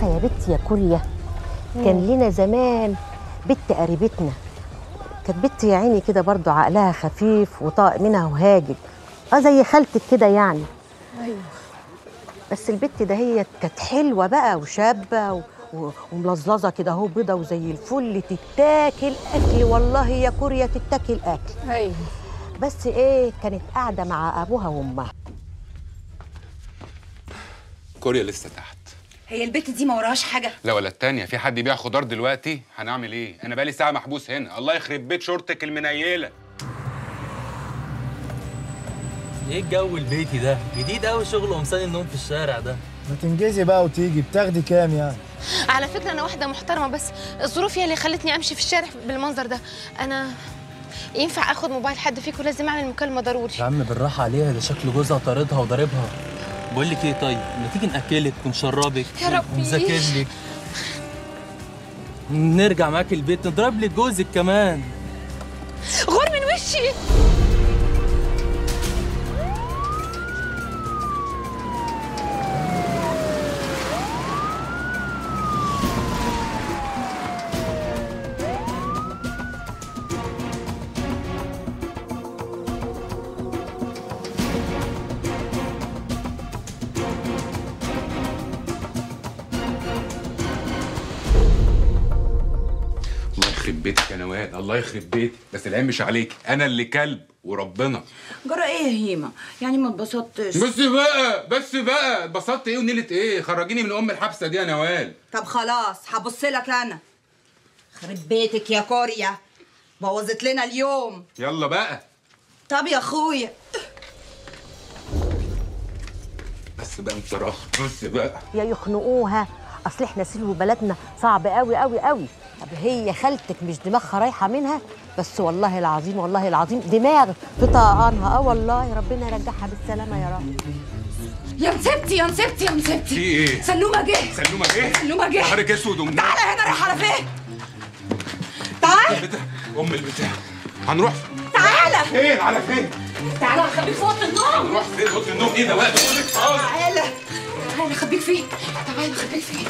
عارفه يا بنتي يا كوريا، كان لنا زمان بنت قريبتنا، كانت بنت يا عيني كده برضو عقلها خفيف وطاق منها وهاجد، زي خالتك كده يعني. ايوه. بس البت ده هي كانت حلوه بقى وشابه وملظلظه كده اهو، بيضه وزي الفل، تتاكل اكل والله يا كوريا، تتاكل اكل. ايوه. بس ايه، كانت قاعده مع ابوها وامها. كوريا لسه تحت. هي البت دي ما وراهاش حاجه؟ لا ولا التانية، في حد يبيع خضار دلوقتي؟ هنعمل ايه؟ انا بقالي ساعه محبوس هنا، الله يخرب بيت شورتك المنيله. ايه الجو البيتي ده؟ جديد قوي شغل قمصان النوم في الشارع ده. ما تنجزي بقى وتيجي، بتاخدي كام يعني؟ على فكرة أنا واحدة محترمة، بس الظروف هي اللي خلتني أمشي في الشارع بالمنظر ده. أنا ينفع آخد موبايل حد فيكم؟ لازم أعمل مكالمة ضروري. يا عم بالراحة عليها، ده شكل جوزها طاردها وضاربها. بقول لك ايه، طيب ما تيجي نأكلك ونشربك يا ربي ونذاكر لك، نرجع معاك البيت نضرب لك جوزك كمان. غور من وشي. الله يخرب بيتك يا نوال، الله يخرب بيتك، بس العين مش عليك، انا اللي كلب وربنا. جرى ايه يا هيما؟ يعني ما اتبسطتش؟ بس بقى اتبسطت ايه ونيلة ايه؟ خرجيني من ام الحبسه دي يا نوال. طب خلاص هبص لك انا. خرب بيتك يا كوريا، بوظت لنا اليوم. يلا بقى. طب يا اخويا بس بقى بصراحه، بص بقى. يا يخنقوها، اصل احنا سلو بلدنا صعب قوي قوي قوي. طب هي خالتك مش دماغها رايحه منها؟ بس والله العظيم والله العظيم دماغ في طقانها. والله ربنا يرجعها بالسلامه يا رب. يا مسبتي يا مسبتي يا مسبتي. في ايه؟ سلومه جه. سلومه جه؟ سلومه جه. نهارك اسود ومنور. تعالى هنا، رايح على فين؟ تعال. ام البتاع هنروح. تعالى. فين؟ على فين؟ تعالى هخبيك في اوضه النوم. هنروح فين؟ اوضه النوم ايه ده بقى؟ تعالى تعالى اخبيك فين؟ تعالى اخبيك فين؟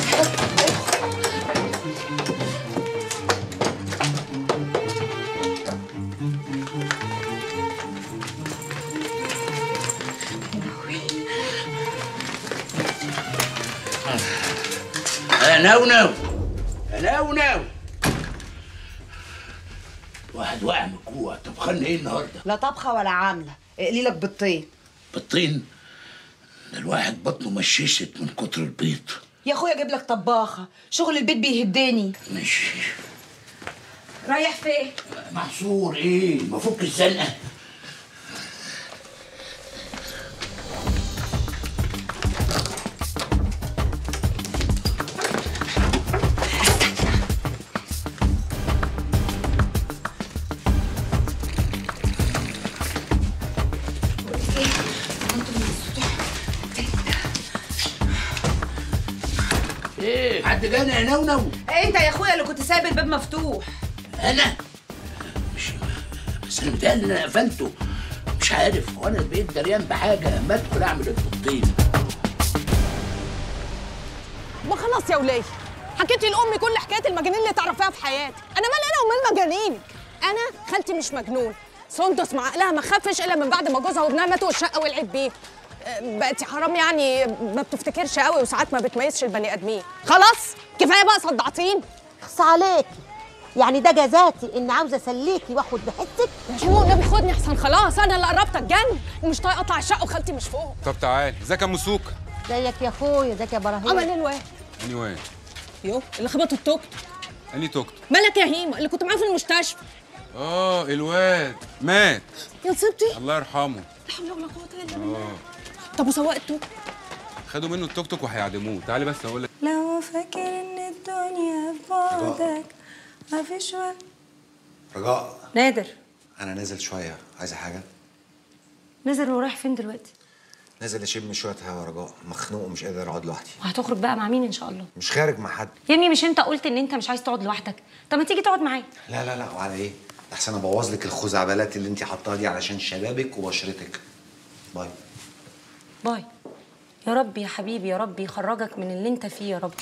نونو نونو، واحد واقع من الجوع. طبخان ايه النهارده؟ لا طبخه ولا عامله، اقلي لك بيضتين. بيضتين؟ ده الواحد بطنه مششت من كتر البيض. يا اخويا اجيب لك طباخه، شغل البيت بيهدني. ماشي. رايح فين؟ محصور ايه؟ ما فك الزنقه. ايه؟ حد جانا يا نونو؟ انت يا اخويا اللي كنت سايب الباب مفتوح. انا؟ مش بس انا متهيألي ان انا قفلته، مش عارف، وانا بقيت دريان بحاجه ما ادخل اعمل البطين. ما خلاص يا وليه، حكيتي لامي كل حكايه المجانين اللي تعرفيها في حياتك. انا مال انا ومال مجانينك؟ انا خالتي مش مجنون، سندس مع عقلها ما خفش الا من بعد ما جوزها وابنها ماتوا والشقه ولعت بيه. بقتي حرام يعني، ما بتفتكرش قوي وساعات ما بتميزش البني ادمين. خلاص كفايه بقى صدعتين. اخص عليكي، يعني ده جزاتي ان عاوزه اسليكي واخد بحسك؟ يا شمو النبي خدني احسن، خلاص انا اللي قربت اتجنن ومش طايقه اطلع الشقه وخالتي مش فوق. طب تعالي، ازيك يا مسوكه؟ زيك يا اخويا، ازيك يا ابراهيم؟ عمل ايه الواد؟ اني وين؟ يو اللي خبطوا التوك. اني توك توك. مالك يا هيما اللي كنت معاه في المستشفى؟ الواد مات. يا نصيبتي. الله يرحمه. لا حول ولا قوه الا بالله. طب وسواق التوك؟ خدوا منه التوك توك وهيعدموه. تعالي بس اقول لك. لو فاكر ان الدنيا في بعدك مفيش وقت. رجاء. نادر. انا نازل شويه، عايزه حاجه؟ نازل ورايح فين دلوقتي؟ نازل اشم شويه هوا. رجاء مخنوق ومش قادر اقعد لوحدي. وهتخرج بقى مع مين ان شاء الله؟ مش خارج مع حد يا ابني، مش انت قلت ان انت مش عايز تقعد لوحدك؟ طب ما تيجي تقعد معايا. لا لا لا، وعلى ايه؟ احسن ابوظ لك الخزعبلات اللي انت حطاها دي علشان شبابك وبشرتك. باي. باي. يا رب يا حبيبي، يا رب يخرجك من اللي انت فيه يا رب.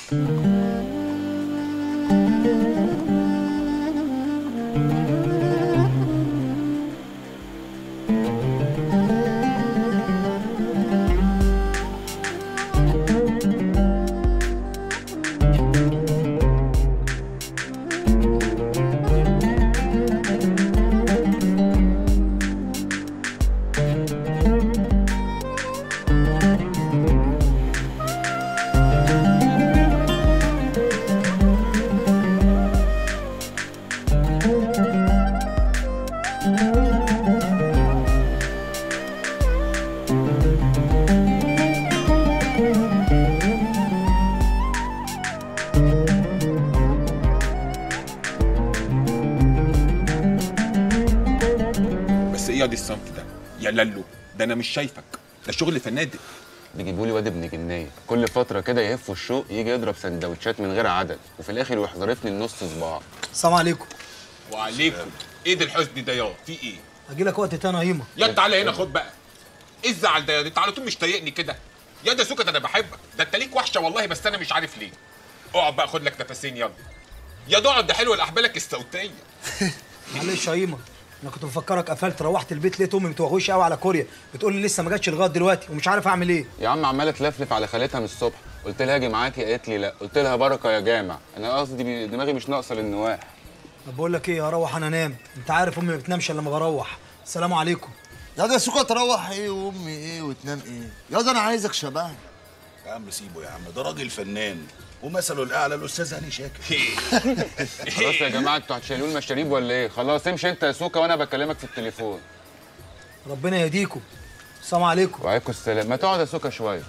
يا دي الصنف ده يا لالو، ده انا مش شايفك، ده شغل فنادق. بيجيبوا لي واد ابن جنيه كل فتره كده يهفوا الشوق، يجي يضرب سندوتشات من غير عدد وفي الاخر يروح ظارفني النص صباع. السلام عليكم. وعليكم. ايه ده الحزن ده يا في ايه؟ هجي لك وقت تاني يا هيما. يا تعالى هنا خد بقى. ايه الزعل ده يا دي؟ انت على طول مش طايقني كده. يا ده سكت، انا بحبك، ده انت ليك وحشه والله، بس انا مش عارف ليه. اقعد بقى خد لك نفسين يلا. يا ده اقعد، ده حلو لاحبالك الصوتيه. معلش يا هيما، انا كنت مفكرك قفلت، روحت البيت لقيت امي متوغوشه قوي على كوريا، بتقول لي لسه ما جاتش لغايه دلوقتي ومش عارف اعمل ايه. يا عم عماله تلفلف على خالتها من الصبح، قلت لها اجي معاكي قالت لي لا، قلت لها بركه يا جامع، انا قصدي دماغي مش ناقصه للنواح. طب بقول لك ايه، هروح انا انام، انت عارف امي ما بتنامش الا لما بروح. السلام عليكم. يا ده سكة، تروح ايه وامي ايه وتنام ايه؟ يا ده انا عايزك شبهني. يا عم سيبه يا عم، ده راجل فنان ومثله الاعلى الاستاذ هاني شاكر. خلاص يا جماعه، انتوا هتشيلوا لي المشاريب ولا ايه؟ خلاص امشي انت يا سوكا وانا بكلمك في التليفون. ربنا يهديكم. السلام عليكم. وعليكم السلام. ما تقعد يا سوكا شويه.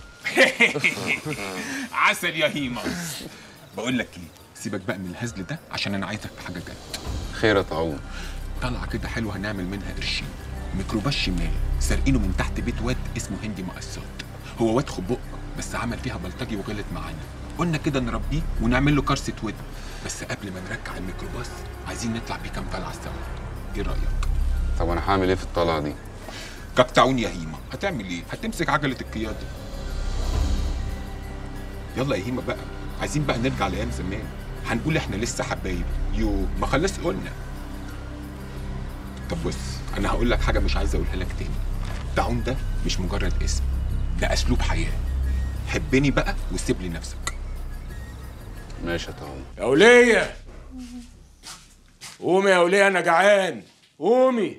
عسل يا هيما. بقول لك ايه، سيبك بقى من الهزل ده عشان انا عايزك في حاجه جد. خير يا طاعون. طلعه كده حلوه هنعمل منها قرشين. ميكروباص شمال سارقينه من تحت بيت واد اسمه هندي مقصات. هو واد خبق بس عمل فيها بلطجي وغلط معانا. قلنا كده نربيه ونعمل له كرسه ود، بس قبل ما نرجع الميكروباص عايزين نطلع بيه كام طلعه سوا. ايه رايك؟ طب انا هعمل ايه في الطلعه دي؟ كاكتعون يا هيما. هتعمل ايه؟ هتمسك عجله القياده. يلا يا هيما بقى، عايزين بقى نرجع لايام زمان، هنقول احنا لسه حبايب. يو ما خلاص قلنا. طب بص، انا هقول لك حاجه مش عايز اقولها لك تاني. تعون ده مش مجرد اسم، ده اسلوب حياه. حبني بقى وسيب لي نفسك. ماشي يا طاعون. يا وليه قومي، يا وليه انا جعان، قومي.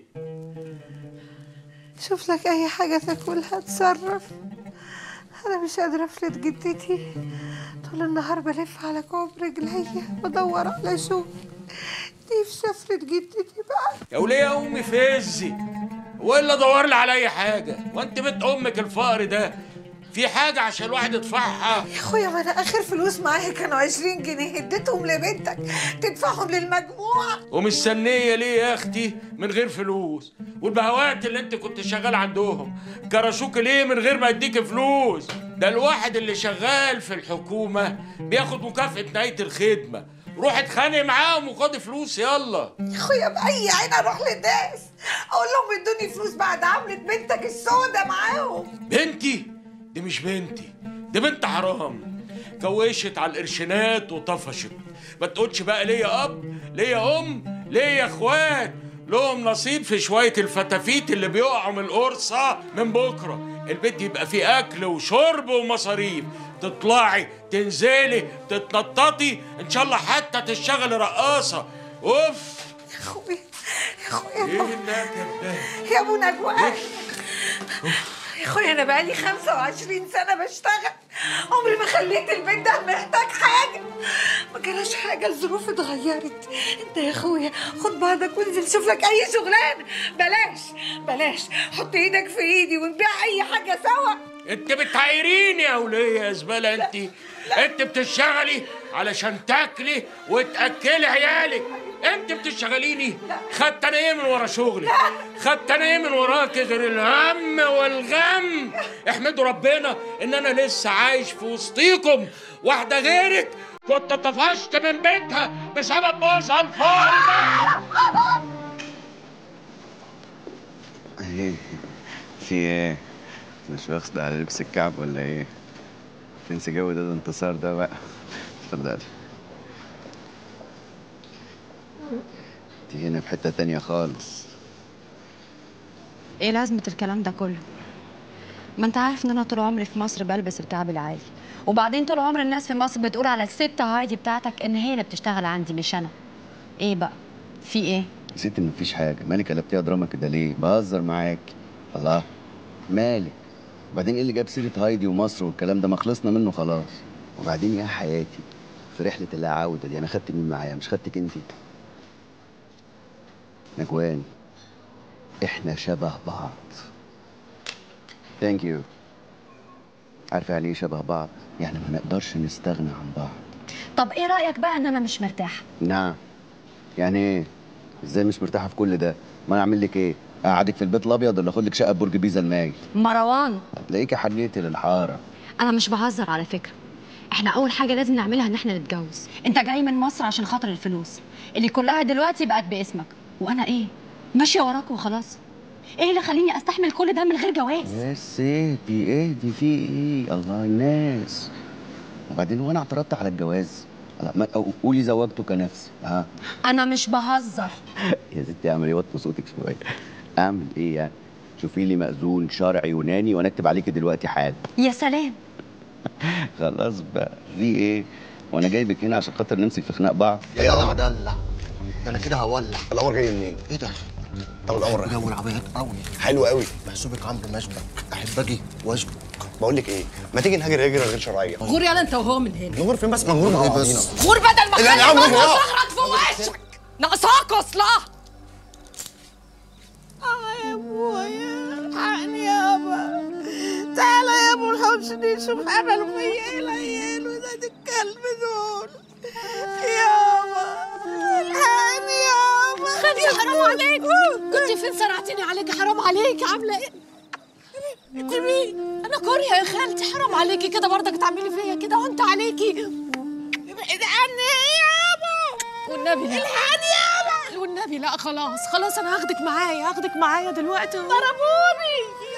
شوف لك اي حاجه تاكلها، اتصرف. انا مش قادره افلت جدتي، طول النهار بلف على كوب رجليا بدور على شغل. نفسي افلت جدتي بقى. يا وليه قومي فزي، والا دور لي على اي حاجه. وانت بنت امك الفقر ده في حاجه عشان الواحد يدفعها؟ يا اخويا ما انا اخر فلوس معايا كانوا 20 جنيه، اديتهم لبنتك تدفعهم للمجموعه. ومستنيه ليه يا اختي من غير فلوس؟ والبهوات اللي انت كنت شغال عندهم كرشوك ليه من غير ما يديك فلوس؟ ده الواحد اللي شغال في الحكومه بياخد مكافاه نهايه الخدمه. روح اتخانق معاهم وخد فلوس يلا. يا اخويا باي عين اروح للناس اقول لهم ادوني فلوس بعد عملة بنتك السودة معاهم؟ بنتي؟ دي مش بنتي، دي بنت حرام. كوشت على القرشينات وطفشت. ما تقولش بقى ليا اب، ليا ام، ليا اخوات لهم نصيب في شويه الفتافيت اللي بيقعوا من القرصه من بكره. البيت يبقى فيه اكل وشرب ومصاريف، تطلعي تنزلي تتنططي، ان شاء الله حتى تشتغلي رقاصه. اوف يا اخويا يا اخويا ايه النكد ده يا ابو نجوى. يا اخويا انا بقالي 25 سنه بشتغل، عمري ما خليت البيت ده محتاج حاجه. ما جراش حاجه، الظروف اتغيرت. انت يا اخويا خد بعضك وانزل شوف لك اي شغلانه. بلاش حط ايدك في ايدي ونبيع اي حاجه سوا. انت بتعايريني يا وليه يا زباله انت. انت بتشتغلي علشان تاكلي وتاكلي عيالك. انت بتشتغليني. خدت انا ايه من ورا شغلي؟ خدت انا ايه من وراك غير الهم والغم؟ احمدوا ربنا ان انا لسه عايش في وسطيكم. واحده غيرك كنت طفشت من بيتها بسبب جوزها الفقر ده. ايه في ايه؟ مش واخد على لبس الكعب ولا ايه؟ تنسي جو ده انتصار ده بقى. اتفضلي. انت هنا في حته تانيه خالص. ايه لازمة الكلام ده كله؟ ما انت عارف ان انا طول عمري في مصر بلبس الكعب العالي، وبعدين طول عمر الناس في مصر بتقول على الست هايدي بتاعتك ان هي اللي بتشتغل عندي مش انا. ايه بقى؟ في ايه؟ نسيت ان مفيش حاجه. مالك قلبتيها دراما كده ليه؟ بهزر معاكي. الله، مالك؟ وبعدين ايه اللي جاب سيره هايدي ومصر والكلام ده؟ ما خلصنا منه خلاص. وبعدين يا حياتي في رحله اللا عوده دي انا خدت مين معايا؟ مش خدتك انتي؟ نجوان، احنا شبه بعض. ثانك يو. عارفه يعني ايه شبه بعض؟ يعني ما نقدرش نستغنى عن بعض. طب ايه رايك بقى ان انا مش مرتاحه؟ نعم. يعني ايه؟ ازاي مش مرتاحه في كل ده؟ ما انا اعمل لك ايه؟ اقعدك في البيت الابيض ولا اخد لك شقه برج بيزا الماجد؟ مروان، تلاقيكي حنيتي للحاره. انا مش بهزر على فكره. احنا اول حاجه لازم نعملها ان احنا نتجوز. انت جاي من مصر عشان خاطر الفلوس اللي كلها دلوقتي بقت باسمك، وانا ايه؟ ماشيه وراك وخلاص. ايه اللي خليني استحمل كل ده من غير جواز؟ بس اهدي في ايه؟ الله الناس. وبعدين وانا اعترضت على الجواز؟ ما قولي زوجتك نفسي. ها انا مش بهزر. يا ستي اعمل ايه؟ وطي صوتك شويه. اعمل ايه يعني؟ شوفي لي مأذون شرعي يوناني وانا اكتب عليكي دلوقتي حالا. يا سلام. خلاص بقى، في ايه؟ وانا جايبك هنا عشان خاطر نمسك في خناق بعض؟ يا جدع دلع، ده انا كده هولع. القمر جاي منين؟ ايه ده؟ طب القمر جو العربيات قوي حلو قوي. محسوبك عمرو مشبك، احب اجي واشبك. بقول لك ايه؟ ما تيجي نهاجر هجره غير شرعيه. غور يالا انت وهو من هنا. نغور فين بس؟ ما نغور مع بعضينا. غور بدل ما لا يا عم اخلي ظهرك في وشك. ناقصاك اصلا. يا ابويا الحقني يابا. تعالى يا ابو الحوشني شوف عملوا فيا ايه العيال ولاد الكلب دول. يابا الحقني يابا. خدي حرام عليك. كنت فين سرعتيني عليكي؟ حرام عليكي. عامله ايه؟ انت مين؟ انا كوريا يا خالتي. حرام عليكي كده برضك تعملي فيا كده وانت عليكي. ابعد عني يابا. والنبي لا. الحقني يابا. والنبي لا. خلاص خلاص انا هاخدك معايا دلوقتي. ضربوني.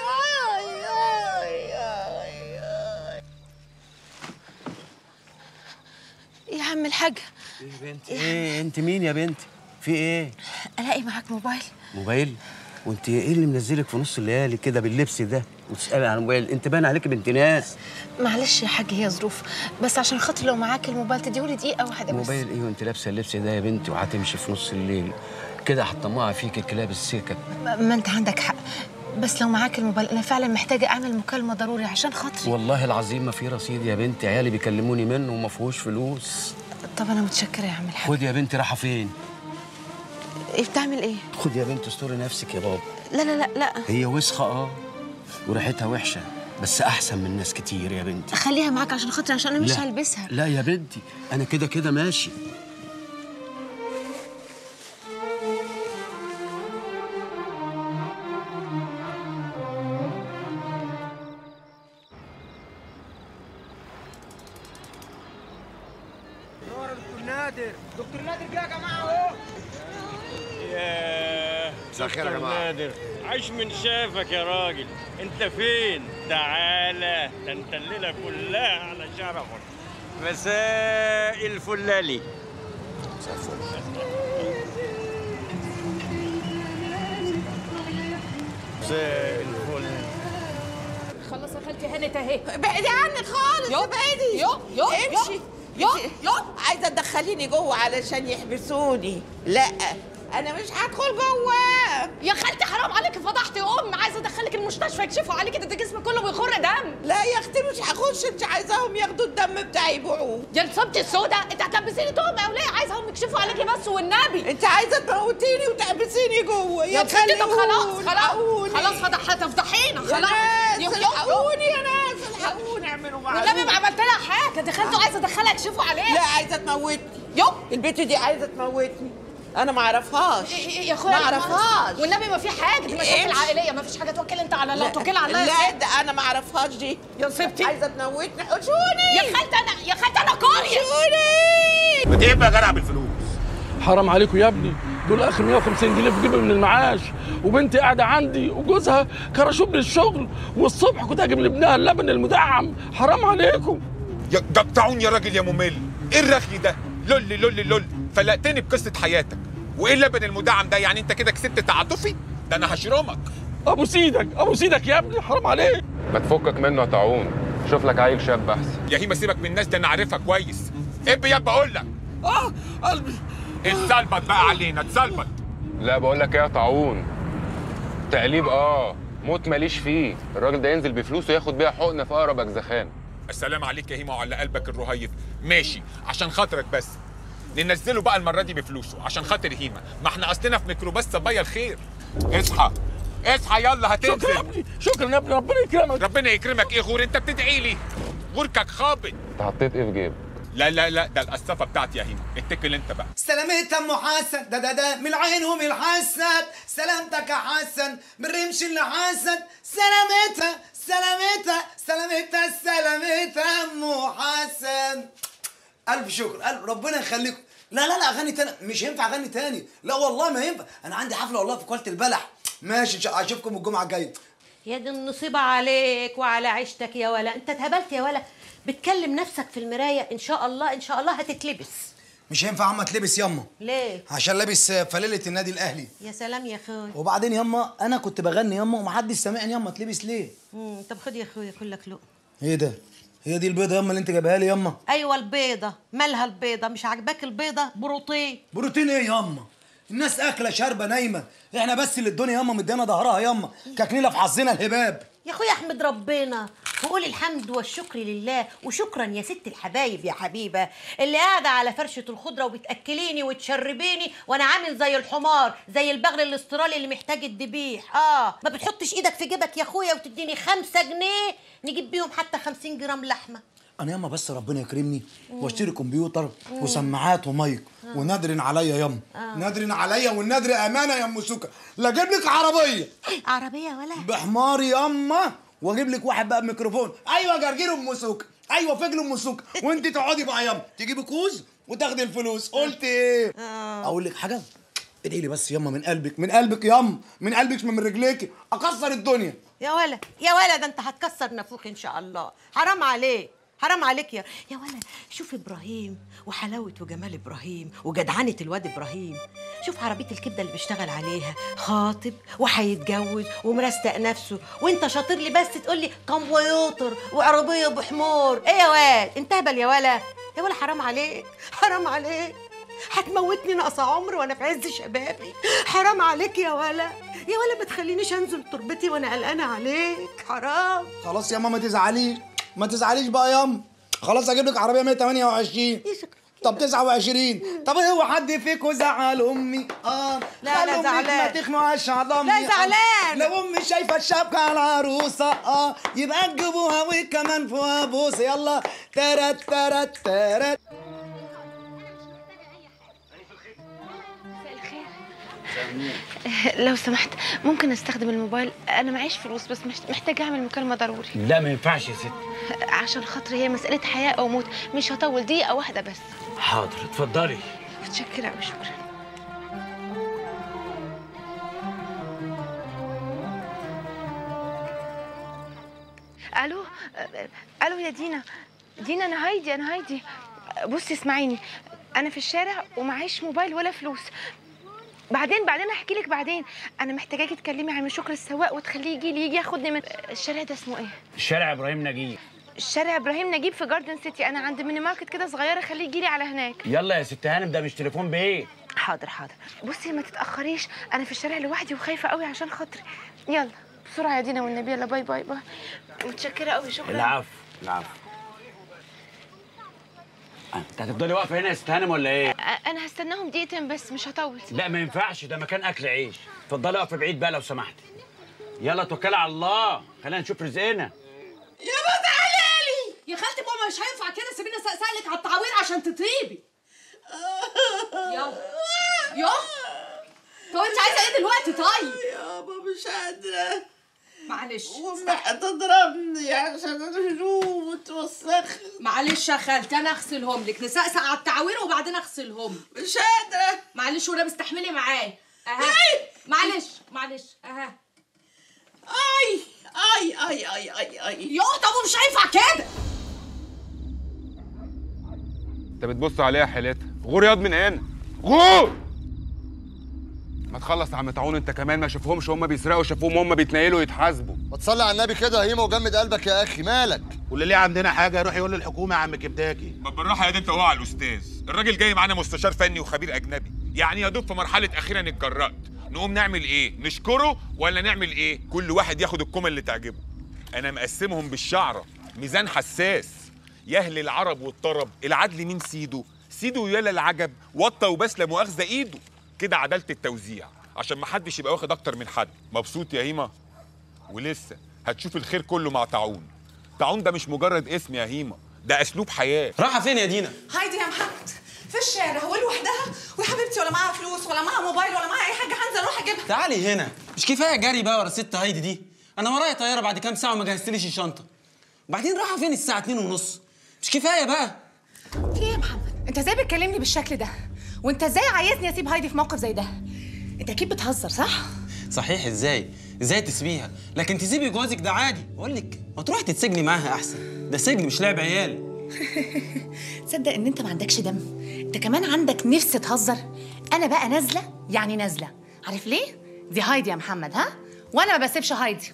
يا عم الحاج. ايه يا بنتي؟ ايه انت مين يا بنتي؟ في ايه؟ الاقي معاك موبايل؟ موبايل؟ وانت ايه اللي منزلك في نص الليالي كده باللبس ده وتسالي عن موبايل؟ انت باين عليكي بنت ناس. معلش يا حاج هي ظروف، بس عشان خاطر لو معاك الموبايل تديهولي دقيقه واحده بس. موبايل ايه وانت لابسه اللبس ده يا بنتي وهتمشي في نص الليل كده؟ هتطمعي فيك كلاب السكك. ما انت عندك حق، بس لو معاك الموبايل انا فعلا محتاجه اعمل مكالمه ضروري عشان خاطري. والله العظيم ما في رصيد يا بنتي، عيالي بيكلموني منه وما فيهوش فلوس. طب انا متشكره يا عم الحاج. خدي يا بنتي. رايحه فين؟ ايه بتعمل ايه؟ خدي يا بنتي استوري نفسك يا بابا. لا لا لا لا. هي وسخه وريحتها وحشه بس احسن من ناس كتير يا بنتي. خليها معاك عشان خاطري، عشان انا مش لا. هلبسها. لا يا بنتي انا كده كده ماشي. دكتور نادر جه يا جماعه اهو. ياه مساء الخير يا جماعه. نادر عاش من شافك يا راجل. انت فين؟ تعالى، ده انت الليله كلها على شرفك. مساء الفلالي. مساء الفل. مساء الفل. خلاص يا خالتي هانت اهي. ابعدي عني خالص. ابعدي. امشي. يو عايزه تدخليني جوه علشان يحبسوني. لا انا مش هدخل جوه. يا خالتي حرام عليكي فضحتي امي. عايزه ادخلك المستشفى يكشفوا عليكي، ده جسمك كله بيخر دم. لا يا اختي مش هخش. انت عايزاهم ياخدوا الدم بتاعي يبيعوه. يا نصبتي السودا انت هتلبسيني تهمه يا وليه؟ عايزاهم يكشفوا عليكي بس والنبي. انت عايزه تموتيني وتحبسيني جوه. يا ستي طب خلاص هتفضحينا خلاص. الحقوني يا ناس الحقوني. اعملوا معايا والنبي ما عملت لها حاجه. دخلتوا عايزه ادخلها يكشفوا عليها. لا عايزه تموتني. البت دي عايزه تموتني. انا ما اعرفهاش يا اخويا. ما اعرفهاش والنبي ما في حاجه. دي مشاكل عائليه، ما فيش حاجه. توكل انت على الله. توكل على الله. لا ده انا ما اعرفهاش دي. يا نصيبتي عايزه تموتني. حشوني يا خالتي انا كوريا. حشوني. بتبقى جدع بالفلوس. حرام عليكم يا ابني، دول اخر 150 جنيه في جيبي من المعاش، وبنتي قاعده عندي وجوزها كرشوب للشغل، والصبح كنت هجيب لابنها اللبن المدعم. حرام عليكم. قطعوني يا راجل يا ممل. ايه الرغي ده؟ لول لول لول، فلقتني بقصه حياتك. وايه اللبن المدعم ده؟ يعني انت كده كسبت تعاطفي؟ ده انا هشرمك. ابو سيدك ابو سيدك يا ابني، حرام عليك. ما تفكك منه يا طاعون، شوف لك عيل شاب احسن. يا هيما سيبك من الناس، ده انا عارفها كويس. ابي يا بقول لك. قلبي. اتظبط بقى علينا، اتظبط. لا بقول لك ايه يا طاعون، تقليب موت ماليش فيه. الراجل ده ينزل بفلوسه ياخد بيها حقنه في اقرب اجزخان. السلام عليك يا هيما وعلى قلبك الرهيف. ماشي عشان خاطرك، بس ننزله بقى المره دي بفلوسه عشان خاطر هيما. ما احنا اصلنا في ميكروباص صبايا الخير. اصحى اصحى يلا هتنزل. شكرا يا ابني، شكرا يا ابني، ربنا يكرمك. ربنا يكرمك ايه غور؟ انت بتدعي لي؟ غوركك خابط. انت حطيت ايه في جيبك؟ لا لا لا، ده القصافه بتاعتي يا هيما، اتكل انت بقى. سلامت ام حسن، ده من العين ومن الحسن، سلامتك يا حسن من رمش اللي حسن، سلامتها سلامتها سلامتها سلامتها ام حسن. الف شكر، الف ربنا يخليكم. لا لا لا، اغني تاني مش هينفع اغني تاني، لا والله ما ينفع. انا عندي حفله والله في كوالة البلح. ماشي اشوفكم الجمعه الجايه. يا دي النصيبه عليك وعلى عيشتك يا ولا. انت اتهبلت يا ولا، بتكلم نفسك في المرايه. ان شاء الله ان شاء الله هتتلبس. مش هينفع عم تلبس يما. ليه؟ عشان لابس فليله النادي الاهلي. يا سلام يا اخويا. وبعدين يما انا كنت بغني يما ومحدش سامعني يما، تلبس ليه؟ طب خد يا اخويا كلك لقمه. ايه ده؟ هي دي البيضه يما اللي انت جايبها لي يما؟ ايوه البيضه. مالها البيضه؟ مش عاجباك البيضه؟ بروتين. بروتين ايه يما؟ الناس اكله شاربه نايمه، احنا بس اللي الدنيا يما مدينا ظهرها يما، كاكلينا في حظنا الهباب. يا اخويا احمد ربنا وقول الحمد والشكر لله. وشكرا يا ست الحبايب يا حبيبه اللي قاعده على فرشه الخضره وبتاكليني وتشربيني وانا عامل زي الحمار، زي البغل الاسترالي اللي محتاج الذبيح. ما بتحطش ايدك في جيبك يا اخويا وتديني 5 جنيه نجيب بيهم حتى 50 جرام لحمه. انا ياما بس ربنا يكرمني واشتري كمبيوتر وسماعات ومايك ونادرن عليا ياما. نادرن عليا، والنادر امانه يا ام سوكه. لا اجيب لك عربيه ولا بحماري ياما، واجيب لك واحد بقى بميكروفون. ايوه جرجير ام سوكه، ايوه فجل ام سوكه، وانت تقعدي بقى ياما تجيبي كوز وتاخدي الفلوس. قلت ايه؟ اقول لك حاجه؟ ادعي لي بس ياما من قلبك، من قلبك ياما، من قلبك من رجليكي اكسر الدنيا. يا ولا يا ولا، ده انت هتكسر نافوخ ان شاء الله. حرام عليك حرام عليك يا ولا. شوف ابراهيم وحلاوه وجمال ابراهيم وجدعنه الواد ابراهيم. شوف عربيه الكبده اللي بيشتغل عليها، خاطب وهيتجوز ومرستق نفسه، وانت شاطر لي بس تقول لي كمبيوتر وعربيه بحمار. ايه يا واد انت هبل يا ولا. يا ولا حرام عليك حرام عليك، هتموتني ناقصه عمر وانا في عز شبابي. حرام عليك يا ولا يا ولا، ما تخلينيش انزل تربتي وانا قلقانه عليك. حرام. خلاص يا ماما ما تزعليش، ما تزعليش بقى ياما. خلاص اجيب لك عربيه 128. طب 29. طب هو حد فيكم زعل امي؟ لا لا زعلان. ما تخنقش على امي. لا زعلان. لو امي شايفه الشبكه على العروسه يبقى تجيبوها وكمان فوقها بوسه. يلا ترت ترت ترت. لو سمحت ممكن استخدم الموبايل؟ انا معيش فلوس بس محتاجه اعمل مكالمه ضروري. لا ما ينفعش يا ست. عشان خاطري هي مساله حياه او موت، مش هطول دقيقه واحده بس. حاضر اتفضلي. متشكره قوي شكرا. الو الو يا دينا. دينا انا هايدي. بصي اسمعيني، انا في الشارع ومعيش موبايل ولا فلوس. بعدين احكي لك بعدين. انا محتاجاكي تكلمي عم شكر السواق وتخليه يجي ياخدني من الشارع ده. اسمه ايه؟ شارع ابراهيم نجيب. شارع ابراهيم نجيب في جاردن سيتي. انا عند ميني ماركت كده صغيره، خليه يجي لي على هناك. يلا يا ست هانم، ده مش تليفون بايه. حاضر. بصي ما تتاخريش، انا في الشارع لوحدي وخايفه قوي عشان خاطري. يلا بسرعه يا دينا والنبي. يلا باي باي باي. متشكره قوي شكرا. العفو. انت هتفضلي واقفه هنا يا ست هانم ولا ايه؟ انا هستناهم دقيقتين بس مش هطول. لا ما ينفعش، ده مكان اكل عيش. اتفضلي واقفه بعيد بقى لو سمحتي. يلا توكلي على الله، خلينا نشوف رزقنا. يا ما تعالي يا خالتي. ماما مش هينفع كده، سيبيني اسالك على التعوير عشان تطيبي. يا طب انت عايزه ايه دلوقتي؟ طيب يابا مش قادره. معلش امي هتضربني عشان الهدوم وتوسخ. معلش يا خالتي انا اغسلهم لك. نسقسق على التعوير وبعدين اغسلهم. مش قادره. معلش ولا مستحملي معايا. معلش اي يا طب مش هينفع كده. انت بتبص عليها حيلتها. غور ياض من هنا، غور. ما تخلص يا عم طاعون انت كمان، ما شافوهمش وهم بيسرقوا، شافوهم وهم بيتنيلوا يتحاسبوا. ما تصلي على النبي كده يا هيما وجمد قلبك يا اخي، مالك؟ واللي ليه عندنا حاجه يروح يقول للحكومه يا عم كبداكي. ما بالراحه يا دي انت وقع الاستاذ، الراجل جاي معانا مستشار فني وخبير اجنبي، يعني يا دوب في مرحله اخيرا اتجرأت. نقوم نعمل ايه؟ نشكره ولا نعمل ايه؟ كل واحد ياخد الكومه اللي تعجبه. انا مقسمهم بالشعره، ميزان حساس. يا اهل العرب والطرب، العدل مين سيده؟ سيده يالا العجب، وطى وبس لا مؤاخذه ايده. كده عداله التوزيع، عشان ما حدش يبقى واخد اكتر من حد. مبسوط يا هيما؟ ولسه هتشوف الخير كله مع طاعون. طاعون ده مش مجرد اسم يا هيما، ده اسلوب حياه. رايحه فين يا دينا؟ هايدي يا محمد في الشارع ولوحدها، ويا حبيبتي ولا معاها فلوس ولا معاها موبايل ولا معاها اي حاجه، هنزل اروح اجيبها. تعالي هنا، مش كفايه جري بقى ورا ست هايدي دي؟ انا ورايا طياره بعد كام ساعه وما جهزتليش الشنطه. وبعدين رايحه فين الساعه 2:30؟ مش كفايه بقى؟ في ايه يا محمد؟ انت ازاي بتكلمني بالشكل ده؟ وانت ازاي عايزني اسيب هايدي في موقف زي ده؟ انت اكيد بتهزر صح؟ صحيح. ازاي تسيبيها؟ لكن تسيبي جوازك ده عادي. اقول لك ما تروحي تتسجني معاها احسن، ده سجن مش لعب عيال. تصدق ان انت ما عندكش دم؟ انت كمان عندك نفس تهزر. انا بقى نازله يعني نازله، عارف ليه؟ دي هايدي يا محمد، ها؟ وانا ما بسيبش هايدي.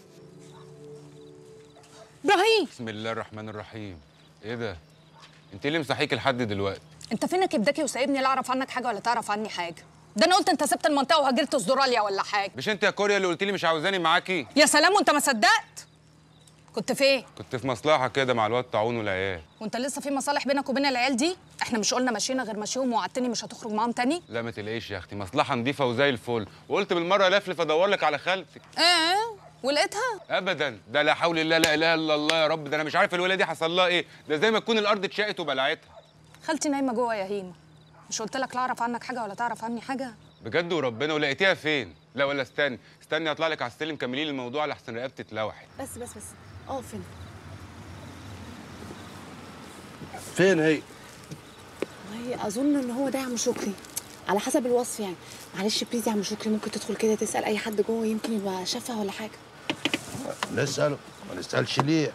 ابراهيم، بسم الله الرحمن الرحيم. ايه ده؟ انت ليه مصحيك لحد دلوقتي؟ انت فينك ابداكي وسايبني لا اعرف عنك حاجه ولا تعرف عني حاجه؟ ده انا قلت انت سبت المنطقه وهاجرت استراليا ولا حاجه. مش انت يا كوريا اللي قلت لي مش عاوزاني معاكي؟ يا سلام، وانت ما صدقت. كنت فين؟ كنت في مصلحه كده مع الواد طاعون والعيال. وانت لسه في مصالح بينك وبين العيال دي؟ احنا مش قلنا ماشيين غير ماشيهم ووعدتني مش هتخرج معاهم تاني؟ لا ما تلاقيش يا اختي، مصلحه نظيفه وزي الفل، وقلت بالمره لفلف ادور لك على خالتك. ولقيتها؟ ابدا، ده لا حول الله لا اله الا الله يا رب. ده انا مش عارف الولاده دي حصل لها ايه، ده زي ما تكون الارض اتشقت وبلعتها. خالتي نايمه جوه يا هيما، مش قلت لك لا اعرف عنك حاجه ولا تعرف عني حاجه؟ بجد وربنا. ولقيتيها فين؟ لا ولا استني اطلع لك على السلم كملي لي الموضوع لحسن رقبتي اتلوحت. بس فين؟ فين هي؟ والله اظن ان هو ده يا عم شكري، على حسب الوصف يعني. معلش بليز يا عم شكري، ممكن تدخل كده تسال اي حد جوه، يمكن يبقى شافها ولا حاجه. نساله، ما نسالش ليه؟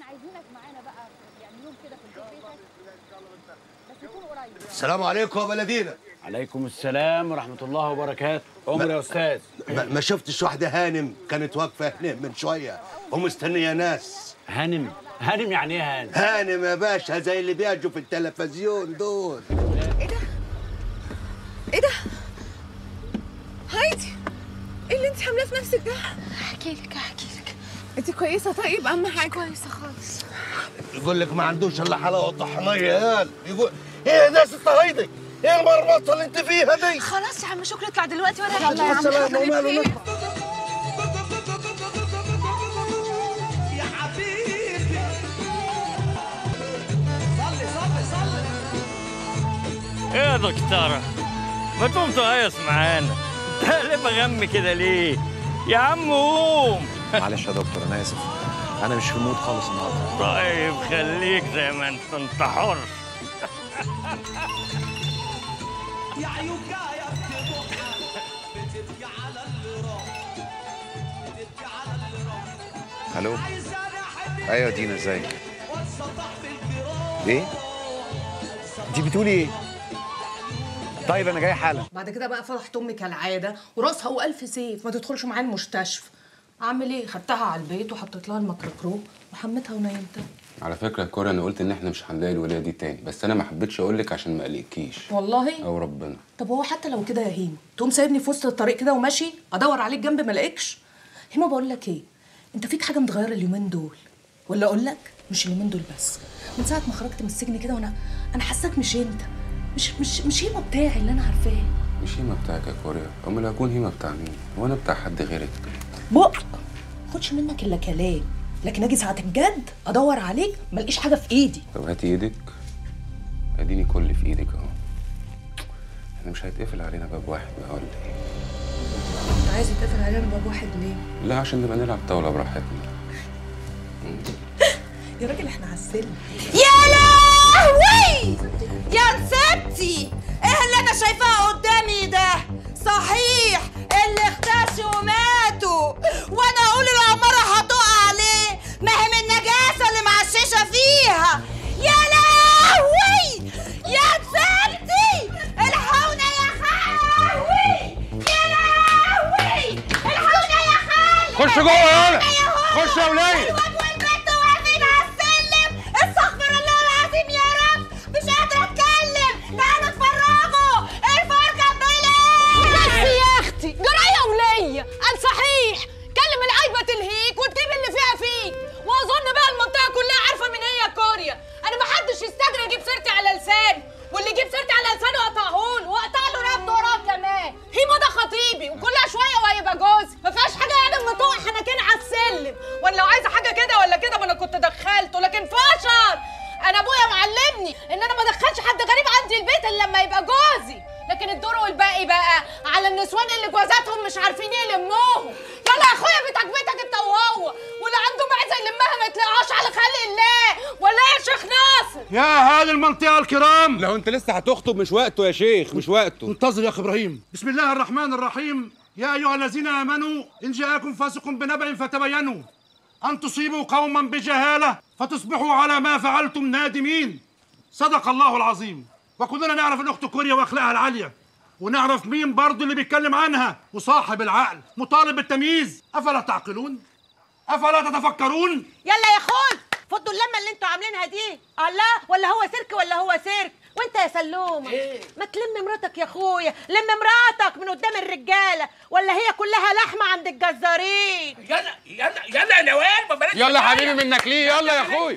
السلام عليكم يا بلدينا. عليكم السلام ورحمة الله وبركاته. عمر يا أستاذ. ما شفتش واحدة هانم كانت واقفة هنا من شوية ومستنية ناس. هانم يعني إيه هانم؟ هانم يا باشا، زي اللي بيجوا في التلفزيون دول. ايه ده؟ هايدي، ايه اللي انت عاملاه في نفسك ده؟ احكي لك. انت كويسه؟ طيب اهم حاجه. كويسه خالص. يقول لك ما عندوش الا حلاوة طحنية يا قال. يقول ايه ده يا ست هايدي؟ ايه المرمطة اللي انت فيها دي؟ خلاص يا عم شكري اطلع دلوقتي ولا يلا يا عم شكري وماله نطلع. يا حبيبي صلي. ايه يا دكتورة؟ ما تقوم تهيص معانا، تقلب غم كده ليه؟ يا عم قوم. معلش يا دكتور انا اسف، انا مش في المود خالص النهارده. طيب خليك زي ما انت حر. يا عيوك يا بتبكي على اللي راح، بتبكي على اللي راح. الو. ايوه دينا ازيك؟ ايه؟ انت بتقولي ايه؟ طيب انا جاي حالا. بعد كده بقى فضحت امي كالعاده وراسها والف سيف، ما تدخلش معايا المستشفى. اعمل ايه؟ خدتها على البيت وحطيت لها الميكروكروب وحمتها ونيمتها. على فكره يا كوريا انا قلت ان احنا مش هنلاقي الولايه دي تاني، بس انا ما حبيتش اقول لك عشان ما اقلقكيش. والله؟ او ربنا. طب هو حتى لو كده يا هيما تقوم سايبني في وسط الطريق كده وماشي ادور عليك جنب ما الاقيكش؟ هيما بقول لك ايه، انت فيك حاجه متغيره اليومين دول، ولا اقول لك مش اليومين دول بس، من ساعه ما خرجت من السجن كده وانا حاساك مش انت، مش هيما بتاعي اللي انا عارفاه. مش هيما بتاعك يا كوريا، امال هكون هيما بتاع مين؟ هو انا بتاع حد غيرك؟ بق خدش منك الا كلام، لكن اجي ساعه الجد ادور عليك ما الاقيش حاجه في ايدي. طب هاتي ايدك، اديني كل في ايدك اهو. احنا مش هيتقفل علينا باب واحد بقى ولا ايه؟ انت عايز يتقفل علينا باب واحد ليه؟ لا عشان نبقى نلعب طاوله براحتنا. يا راجل احنا على السلم. يا لهوي يا نسبتي، ايه اللي انا شايفاه قدامي ده؟ صحيح اللي اختشوا وماتوا وانا اقول العماره هتقع عليه، ما هي من النجاسه اللي معششه فيها. يا لهوي يا خش جوه يلا. خش يا وليه. الواد والبنت واقفين على السلم. استغفر الله العظيم يا رب، مش قادره اتكلم. تعالوا اتفرجوا الفرجه ببلاش. بس يا اختي جرايه وليا قال صحيح كلم العيبه تلهيك وتجيب اللي فيها فيك، واظن بقى المنطقه كلها عارفه مين هي كوريا. انا ما حدش يستجري يجيب سيرتي على لساني، واللي يجيب سيرتي على لسانه اقطعهوله واقطع له رقبته وراه كمان. هيما ده خطيبي وكلها شويه وهيبقى جوزي، ما فيهاش حاجه يعني اما تقع حنكين على السلم. وانا لو عايزه حاجه كده ولا كده ما انا كنت دخلته، لكن فشل. انا ابويا معلمني ان انا ما ادخلش حد غريب عندي البيت الا لما يبقى جوزي، لكن الدور والباقي بقى على النسوان اللي جوازاتهم مش عارفين يلموهم. يلا يا اخويا بتكبتك انت وهو، واللي عنده معزه يلمها ما يطلعهاش على خلق الله، ولا يا شيخ ناصر؟ يا اهالي المنطقه الكرام، لو انت لسه هتخطب مش وقته يا شيخ، مش وقته. انتظر يا اخ ابراهيم. بسم الله الرحمن الرحيم. يا ايها الذين امنوا ان جاءكم فاسق بنبأ فتبينوا ان تصيبوا قوما بجهاله فتصبحوا على ما فعلتم نادمين. صدق الله العظيم. وكلنا نعرف الاخت كوريا واخلاقها العاليه، ونعرف مين برضه اللي بيتكلم عنها وصاحب العقل مطالب بالتمييز. افلا تعقلون؟ افلا تتفكرون؟ يلا يا اخوي فضوا اللمه اللي انتوا عاملينها دي. الله، ولا هو سيرك ولا هو سيرك؟ وانت يا سلومه ما تلم مراتك يا اخويا، لم مراتك من قدام الرجاله، ولا هي كلها لحمه عند الجزارين. يلا يا نوال، يلا يا حبيبي منك ليه؟ يلا يا اخوي.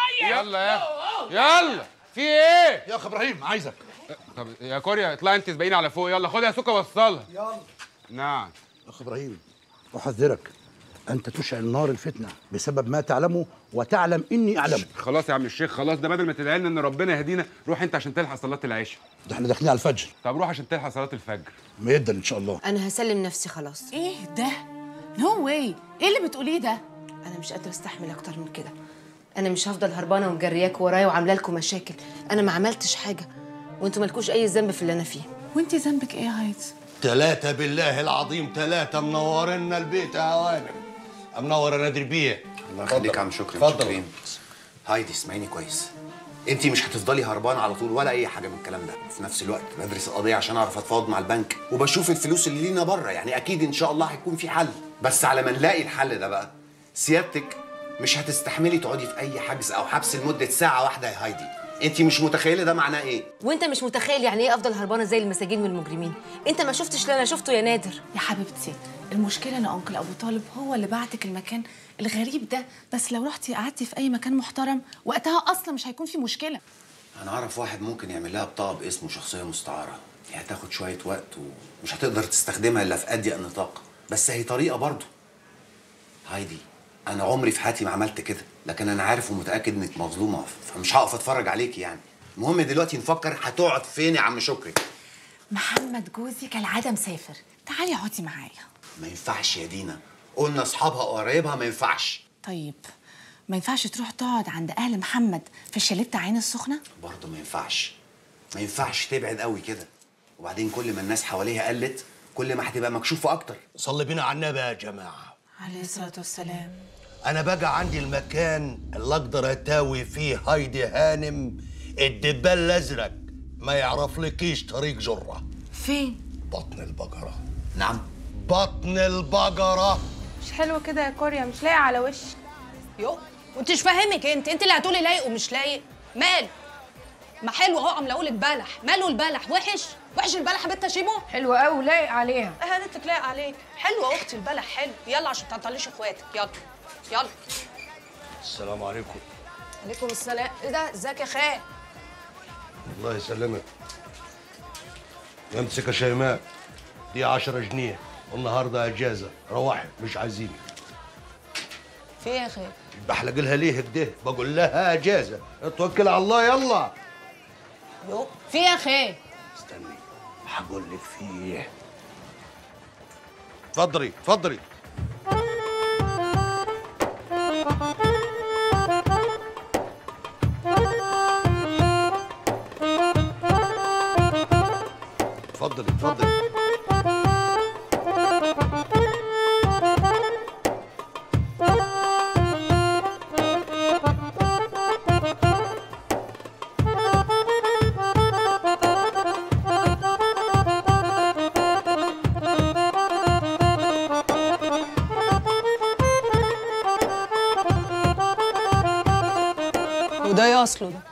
يلا يلا. في ايه؟ يا اخ ابراهيم عايزك. طب يا كوريا اطلعي انت سبقيني على فوق. يلا خدها يا سوكا وصلها. يلا. نعم. اخ ابراهيم احذرك، انت تشعل نار الفتنه بسبب ما تعلمه وتعلم اني اعلمه. خلاص يا عم الشيخ خلاص، ده بدل ما تدعي لنا ان ربنا يهدينا، روح انت عشان تلحق صلاه العشاء. ده احنا داخلين على الفجر. طب روح عشان تلحق صلاه الفجر. ما يقدر ان شاء الله. انا هسلم نفسي خلاص. ايه ده؟ نو واي، ايه اللي بتقوليه ده؟ انا مش قادره استحمل اكتر من كده. انا مش هفضل هربانه ومجرياك ورايا وعامله لكم مشاكل. انا ما عملتش حاجه وانتوا مالكوش اي ذنب في اللي انا فيه. وانت ذنبك ايه يا هايدي؟ 3 بالله العظيم 3 منورنا البيت يا هوانم. منور يا نادر بيه. الله يخليك يا عم شكري. اتفضل. هايدي اسمعيني كويس، انت مش هتفضلي هربانه على طول ولا اي حاجه من الكلام ده. في نفس الوقت بدرس القضيه عشان اعرف اتفاوض مع البنك، وبشوف الفلوس اللي لينا بره، يعني اكيد ان شاء الله هيكون في حل. بس على ما نلاقي الحل ده بقى سيادتك مش هتستحملي تقعدي في اي حجز او حبس لمده ساعه واحده يا هايدي. انت مش متخيله ده معناه ايه. وانت مش متخيل يعني ايه افضل هربانه زي المساجين والمجرمين. انت ما شفتش اللي انا شفته يا نادر. يا حبيبتي المشكله ان انكل ابو طالب هو اللي بعتك المكان الغريب ده، بس لو رحتي قعدتي في اي مكان محترم وقتها اصلا مش هيكون في مشكله. انا اعرف واحد ممكن يعمل لها بطاقه باسمه شخصيه مستعاره، هي هتاخد شويه وقت ومش هتقدر تستخدمها الا في اضيق نطاق، بس هي طريقه برضه. هايدي انا عمري في حياتي ما عملت كده، لكن انا عارف ومتاكد انك مظلومه، فمش هقف اتفرج عليكي يعني. المهم دلوقتي نفكر هتقعد فين يا عم شكري. محمد جوزي كالعاده مسافر، تعالي اقعدي معايا. ما ينفعش يا دينا، قلنا اصحابها وقرايبها ما ينفعش. طيب ما ينفعش تروح تقعد عند اهل محمد في الشاليه بتاع عين السخنه؟ برضه ما ينفعش، ما ينفعش تبعد قوي كده. وبعدين كل ما الناس حواليها قلت كل ما هتبقى مكشوفه اكتر. صلي بينا على النبي يا جماعه عليه الصلاه والسلام. انا بقى عندي المكان اللي اقدر اتاوي فيه هايدي هانم الدبال الازرق ما يعرفلكيش طريق جره. فين؟ بطن البقره. نعم بطن البقره. مش حلو كده يا كوريا، مش لايق على وشي. يو وانتش فاهمك، انت اللي هتقولي لايق ومش لايق. مال ما حلو اهو، عم اقول لك بلح. ماله البلح؟ وحش البلح يا بنت شيبو. حلوه قوي ولايق عليها. اه هانتك لايق عليك. حلوه يا اختي البلح حلو. يلا عشان تعطليش اخواتك. يلا. السلام عليكم. عليكم السلام. ايه ده؟ ازيك يا خال؟ الله يسلمك. امسك يا شيماء، دي 10 جنيه والنهارده اجازه، روحي مش عايزيني. في ايه يا خال؟ بحلق لها ليه كده؟ بقول لها اجازه، اتوكل على الله يلا. يو في ايه يا خال؟ استني هقول لك في ايه. اتفضلي. اتفضلي. وده ايه اصله ده؟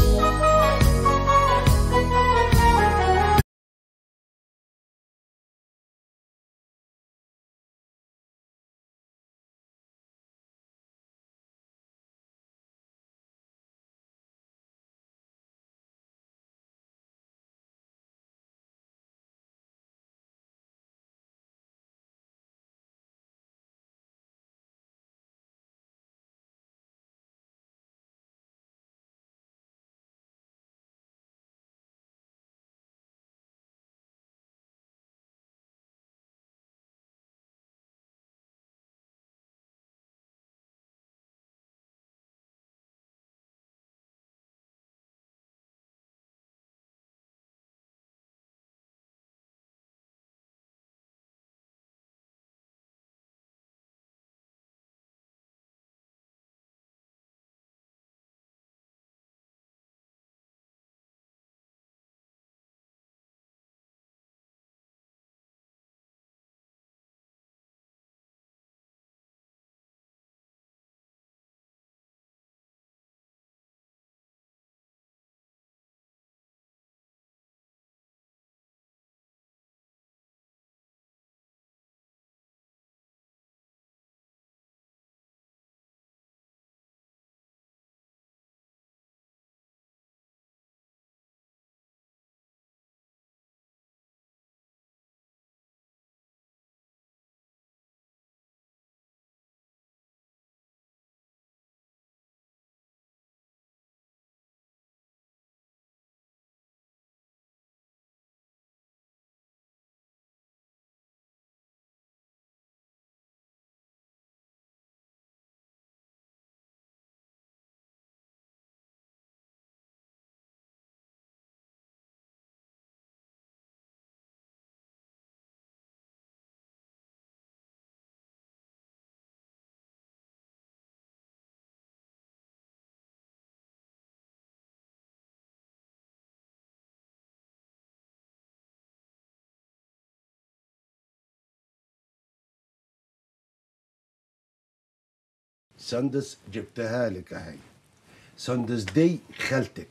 سندس جبتها لك اهي. سندس دي خالتك،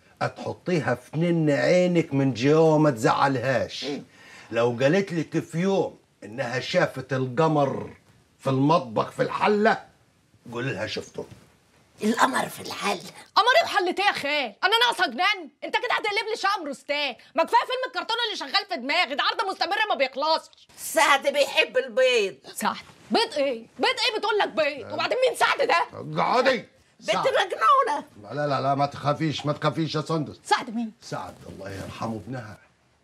هتحطيها في نن عينك من جوا وما تزعلهاش. لو قالت لك في يوم انها شافت القمر في المطبخ في الحله قولي لها شفته. القمر في الحله؟ قمر ايه وحلة ايه يا خال؟ انا ناقصه جنان؟ انت كده هتقلب لي شقه مرستاه. ما كفايه فيلم الكرتون اللي شغال في دماغي ده، عرض مستمر ما بيخلصش. سعد بيحب البيض. سعد؟ بيض ايه؟ بيض ايه بتقول لك بيض؟ وبعدين مين سعد ده؟ اقعدي. بنت مجنونه. لا لا لا ما تخافيش ما تخافيش يا سندس. سعد مين؟ سعد الله يرحمه ابنها.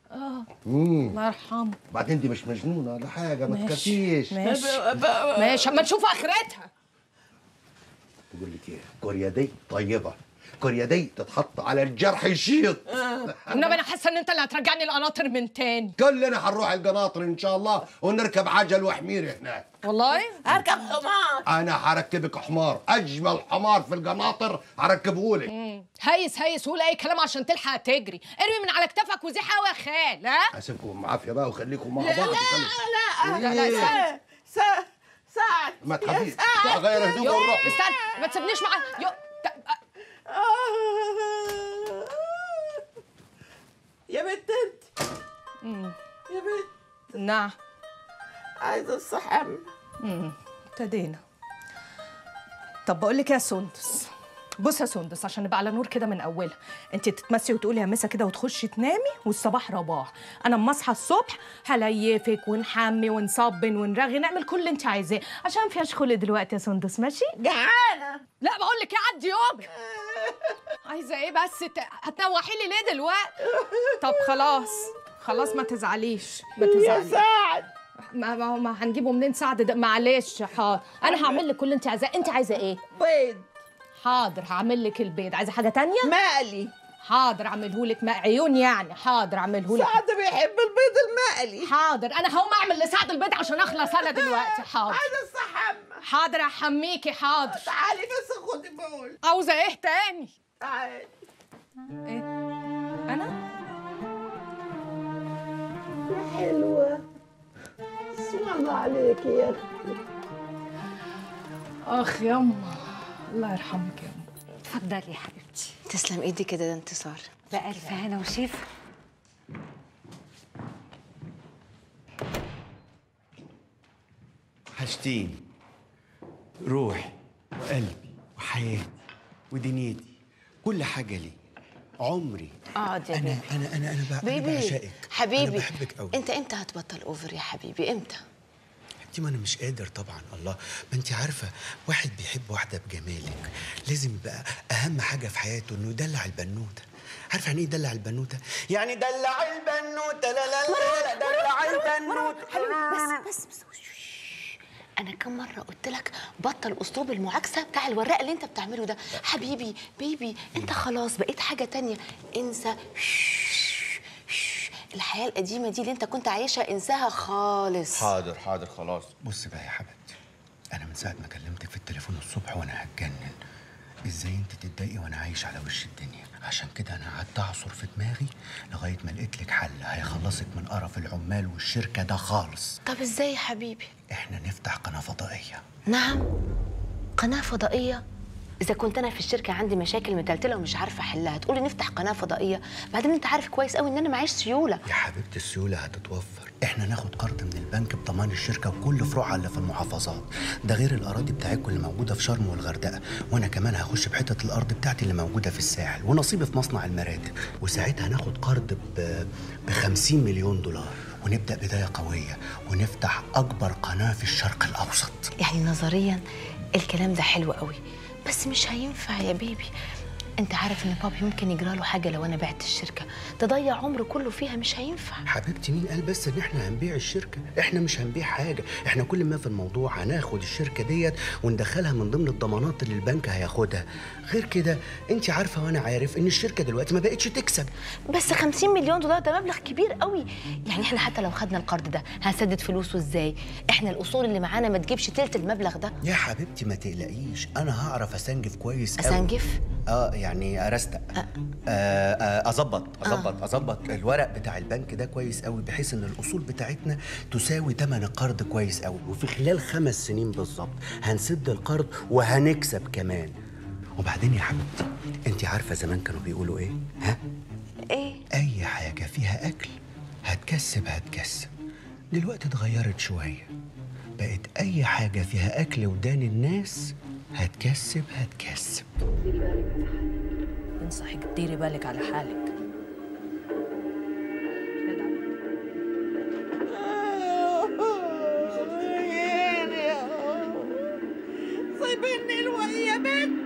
الله يرحمه. بعدين دي مش مجنونه ولا حاجه ما ماشي. تخافيش. ماشي اما نشوف اخرتها. بقول لك ايه، كوريا دي طيبه، كوريا دي تتحط على الجرح يشيط. انما انا حاسه ان انت اللي هترجعني القناطر من تاني. كلنا هنروح القناطر ان شاء الله ونركب عجل وحمير هناك. والله؟ اركب حمار. انا هركبك حمار، اجمل حمار في القناطر هركبهولك. هيس ولا اي كلام عشان تلحق تجري. ارمي من على كتفك وزيح قوي يا خال. ها؟ اسيبكم عافيه بقى وخليكم مع لا بعض. لا سعد ما تخافيش غير هدوء ونروح. استنى ما تسيبنيش معاه. يا بنت انت. يا بنت. نعم. عايزه الصحن. ابتدينا. طب بقول لك يا سندس، بص يا سندس عشان نبقى على نور كده من اولها، انت تتمسي وتقولي يا مسا كده وتخشي تنامي والصباح رباح. انا اما اصحى الصبح هليفك ونحمي ونصبن ونرغي نعمل كل اللي انت عايزاه عشان فيهاش خلق دلوقتي يا سندس. ماشي؟ جعانه. لا بقول لك ايه، عدي يومك. عايزه ايه بس هتنوحي لي ليه دلوقتي؟ طب خلاص ما تزعليش ما تزعليش يا سعد. ما هنجيبه منين سعد ده؟ معلش حاضر انا هعمل لك كل اللي انت عايزاه. انت عايزه ايه؟ بيض. حاضر هعمل لك البيض. عايزه حاجه تانية؟ مقلي. حاضر اعمله لك عيون يعني. حاضر اعمله لك. سعد بيحب البيض المقلي. حاضر انا هقوم اعمل لسعد البيض عشان اخلص انا دلوقتي. حاضر. عايزه استحمى. حاضر احميكي. حاضر. تعالي بس خدي بول. عاوزه ايه تاني؟ تعالي. ايه؟ انا؟ يا حلوه. اسم الله عليكي يا اختي. اخ يما الله يرحمك يا اتفضلي يا حبيبتي. تسلم ايدي كده، ده انتصار. بألف هنا وشفا. وحشتيني، روحي وقلبي وحياتي ودنيتي، كل حاجه لي، عمري. اقعد يا بيبي. انا بيبي بعشقك. حبيبي، انا بحبك قوي. انت امتى هتبطل اوفر يا حبيبي؟ امتى؟ انت ما انا مش قادر طبعا. الله، ما انت عارفه واحد بيحب واحده بجمالك لازم يبقى اهم حاجه في حياته انه يدلع البنوته. عارفه يعني ايه يدلع البنوته؟ يعني دلع البنوته. لا لا لا، دلع البنوته. حبيبي بس انا كم مره قلت لك بطل اسلوب المعاكسه بتاع الوراق اللي انت بتعمله ده. حبيبي بيبي، انت خلاص بقيت حاجه تانية. انسى الحياه القديمه دي اللي انت كنت عايشها، انساها خالص. حاضر حاضر خلاص. بص بقى يا حبيبتي، انا من ساعه ما كلمتك في التليفون الصبح وانا هتجنن. ازاي انت تتضايقي وانا عايش على وش الدنيا؟ عشان كده انا قعدت اعصر في دماغي لغايه ما لقيت لك حل هيخلصك من قرف العمال والشركه ده خالص. طب ازاي يا حبيبي؟ احنا نفتح قناه فضائيه. نعم، قناه فضائيه؟ إذا كنت أنا في الشركة عندي مشاكل متلتلة ومش عارفة أحلها، تقولي نفتح قناة فضائية؟ بعدين أنت عارف كويس قوي إن أنا معيش سيولة. يا حبيبتي السيولة هتتوفر، إحنا ناخد قرض من البنك بضمان الشركة وكل فروعها اللي في المحافظات، ده غير الأراضي بتاعتكم اللي موجودة في شرم والغردقة، وأنا كمان هخش بحتة الأرض بتاعتي اللي موجودة في الساحل، ونصيبي في مصنع المراتب، وساعتها هناخد قرض ب 50 مليون دولار، ونبدأ بداية قوية ونفتح أكبر قناة في الشرق الأوسط. يعني نظريا الكلام ده حلو قوي، بس مش هينفع يا بيبي. انت عارف ان بابي ممكن يجرى له حاجه لو انا بعت الشركه، تضيع عمره كله فيها، مش هينفع. حبيبتي مين قال بس ان احنا هنبيع الشركه؟ احنا مش هنبيع حاجه، احنا كل ما في الموضوع هناخد الشركه ديت وندخلها من ضمن الضمانات اللي البنك هياخدها. غير كده انت عارفه وانا عارف ان الشركه دلوقتي ما بقتش تكسب. بس 50 مليون دولار ده مبلغ كبير قوي، يعني احنا حتى لو خدنا القرض ده هنسدد فلوسه ازاي؟ احنا الاصول اللي معانا ما تجيبش تلت المبلغ ده. يا حبيبتي ما تقلقيش، انا هعرف اسنجف كويس قوي. اسنجف؟ يعني ارستق، اظبط الورق بتاع البنك ده كويس قوي، بحيث ان الاصول بتاعتنا تساوي ثمن القرض كويس قوي، وفي خلال 5 سنين بالظبط هنسد القرض وهنكسب كمان. وبعدين يا حبيبتي انت عارفه زمان كانوا بيقولوا ايه؟ ها؟ ايه؟ اي حاجه فيها اكل هتكسب. دلوقتي اتغيرت شويه، بقت اي حاجه فيها اكل ودان الناس هتكسب. انصحك ديري بالك على حالك. سايبيني الوقت يا بنت.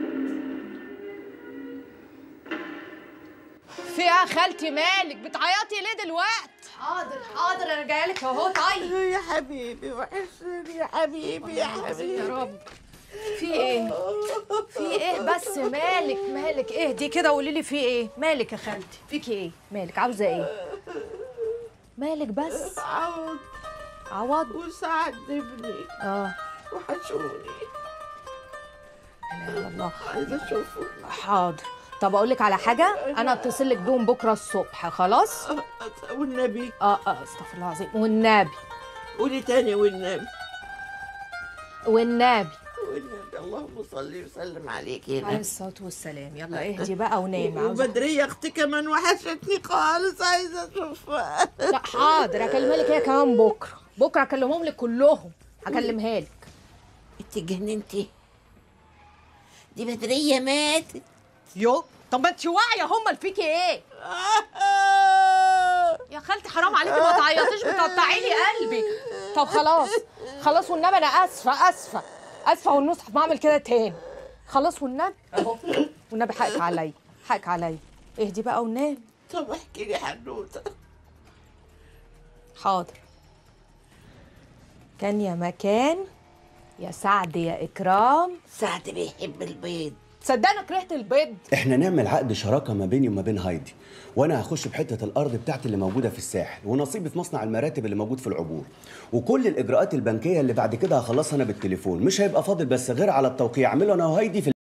في ايه يا خالتي مالك؟ بتعيطي ليه دلوقتي؟ حاضر انا جايه لك اهو. طيب يا حبيبي وحشني يا حبيبي يا رب. في ايه بس؟ مالك اهدي كده وقولي لي في ايه؟ مالك يا خالتي؟ فيكي ايه؟ مالك؟ عاوزه ايه؟ مالك بس؟ عوض وسعد ابني وحشوني. لا والله عايزه اشوفه. حاضر. طب اقول لك على حاجه، انا اتصل لك بيهم بكره الصبح. خلاص؟ والنبي استغفر الله العظيم. والنبي قولي تاني. والنبي اللهم صل وسلم عليك يا عليه الصلاه والسلام. يلا اهدي بقى ونامي. وبدريه اختي كمان وحشتني خالص، عايزه اشوفها. لا حاضر، هكلمها لك هي كمان بكره هكلمهم لك كلهم، هكلمها لك. انت جننتي، دي بدريه ماتت. طب ما انت واعيه، امال فيكي ايه؟ يا خالتي حرام عليكي، ما تعيطيش، بتقطعي لي قلبي. طب خلاص والنبي، انا اسفه والنصح ما اعمل كده تاني. خلاص والنبي اهو، والنبي حقك عليا. اهدي بقى ونام. طب احكي لي حنوته. حاضر. كان يا مكان يا سعد يا اكرام. سعد بيحب البيض. صدقني كرهت البيض. احنا نعمل عقد شراكه ما بيني وما بين هايدي، وانا هخش بحته الارض بتاعتي اللي موجوده في الساحل، ونصيبي في مصنع المراتب اللي موجود في العبور، وكل الاجراءات البنكيه اللي بعد كده هخلصها انا بالتليفون، مش هيبقى فاضل بس غير على التوقيع اعمله انا وهايدي في